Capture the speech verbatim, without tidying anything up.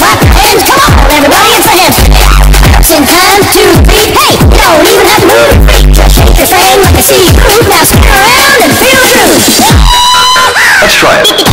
clap your hands. Come on, everybody, it's a handstand. In time, two, three, hey, you don't even have to move your feet. Just shake your frame like a sea groove. Now spin around and feel the groove. Let's try it.